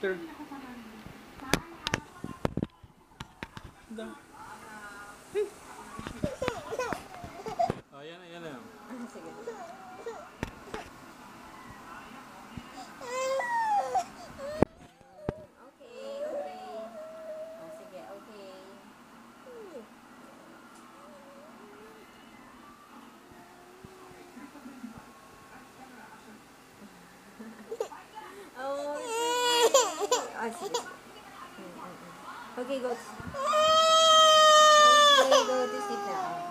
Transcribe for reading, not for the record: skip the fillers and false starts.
Peter. Da. Oh, yan na, yan na. Sige. Okay, okay. Sige, okay. Oh, sige. Okay, go. Okay, go to sleep now.